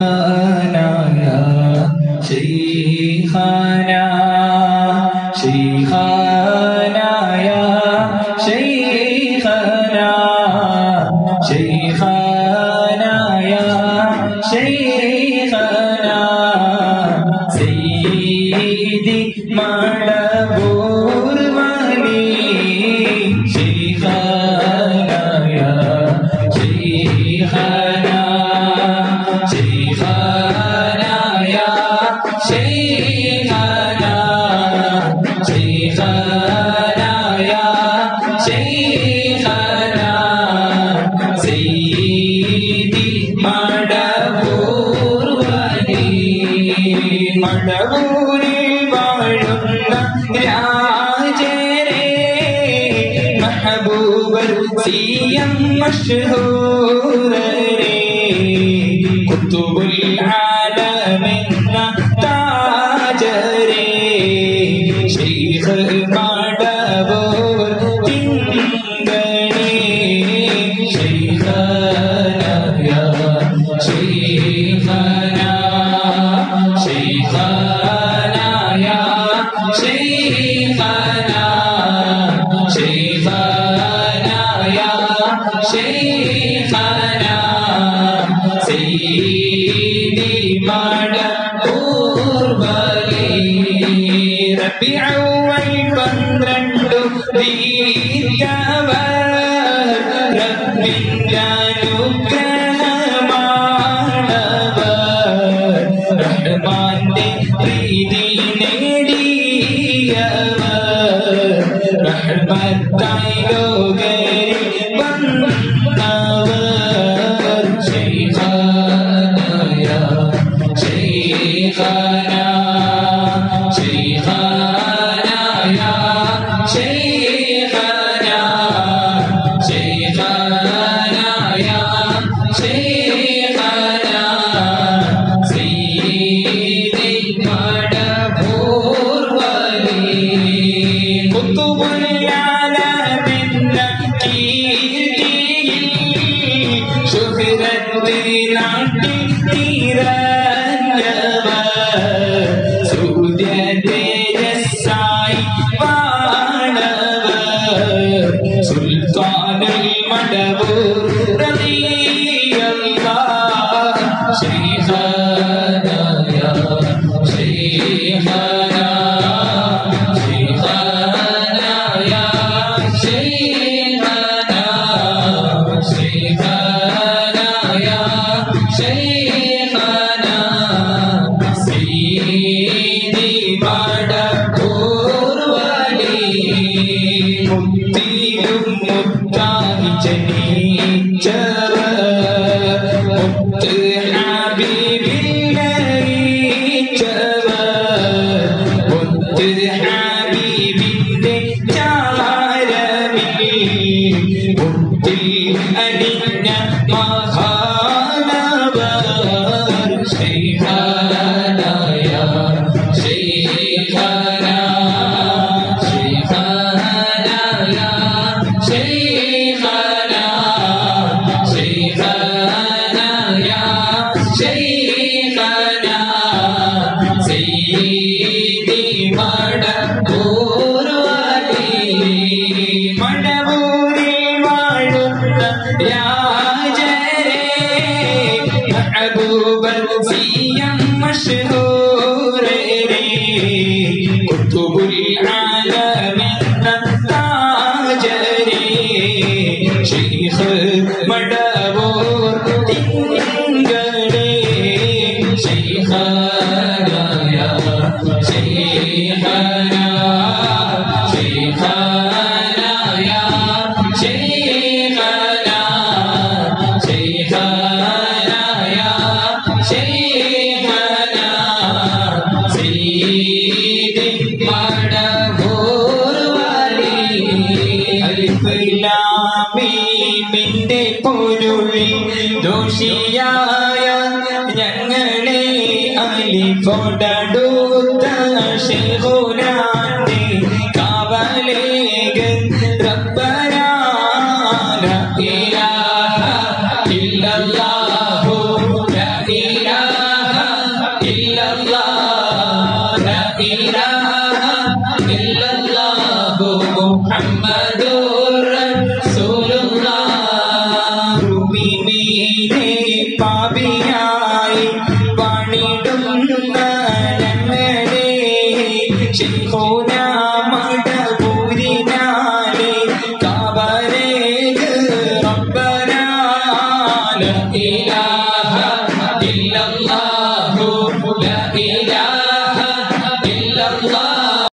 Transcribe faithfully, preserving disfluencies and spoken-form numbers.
شيخنا شيخنا يا شيخنا شيخنا يا شيخنا سيدي مدبور ولي شيخنا يا شيخنا شيخنا يا شيخنا شيخنا يا شيخنا سيدي മടവൂർ വലി മടവൂരിൽ വാഴുന്ന രാജരേ മെഹബൂബർ സിയം മഷ്ഹൂരരേ കുത്തുബുൽ ആലമെന്ന താജരേ ശൈഖ് മടവൂർ തിങ്കണേ ശൈഖനാ യാ ശൈഖനാ ശൈഖനാ യാ ശൈഖനാ ശൈഖനാ യാ ശൈഖനാ സയ്യിദി മടവൂർ വലി റബീഉൽ പന്ത്രണ്ട് ദീർഘവർ റബ്ബിന്റെ അനുഗ്രഹമാണവർ റഹ്മാന്റെ പ്രീതി നേടിയവർ റഹ്മത്തായി ലോകരിൽ വന്നവർ ശൈഖനാ യാ ശൈഖനാ ശൈഖനാ യാ ശൈഖനാ ശൈഖനാ യാ ശൈഖനാ സയ്യിദി മടവൂർ വലി കുത്തുബുൽ ആലമെന്ന കീർത്തിയിൽ ശുഹ്റത്ത് നാട്ടി നിറഞ്ഞവർ സൂര്യ തേജസ്സായി വാണവർ സുൽത്താനുൽ മടവൂർ റളിയല്ലാഹ് ശൈഖനാ യാ ശൈഖനാ ശൈഖനാ യാ ശൈഖനാ ശൈഖനാ യാ ശൈഖനാ സയ്യിദി മടവൂർ വലി മുത്തിലും മുത്തായി ജനിച്ചവർ മുത്ത് ഹബീബിൽ ലയിച്ചവർ മുത്ത് ഹബീബിന്റെ ചാരമിൽ മുത്തിൽ അണിഞ്ഞ മഹാനവർ ശൈഖനാ യാ ശൈഖനാ ശൈഖനാ യാ ശൈഖനാ ശൈഖനാ യാ ശൈഖനാ സയ്യിദി മടവൂർ വലി മടവൂരിൽ വാഴുന്ന രാജരേ മെഹബൂബർ സിയം മഷ്ഹൂരരേ കുത്തുബുൽ ആലമെന്ന താജരേ ശൈഖ് മടവൂർ തിങ്കണേ ശൈഖനാ യാ ശൈഖനാ ശൈഖനാ യാ ശൈഖനാ ശൈഖനാ യാ ശൈഖനാ സയ്യിദി മടവൂർ വലി അലിഫ് ലാം മീമിന്റെ പൊരുളിൽ ദോഷിയായ ഞങ്ങളെ അലിഫോടടുത്ത ശൈഖുനാന്റെ കാവലേകൻ റബ്ബനാ ലാ ഇലാഹ ഇല്ലല്ലാഹു ലാ ഇലാഹ പാപിയായി പണിടുന്ന ഞങ്ങളെ ശിഖോന മടപൂരിനാലെ കബരേഗ് റബ്ബനാ ലാ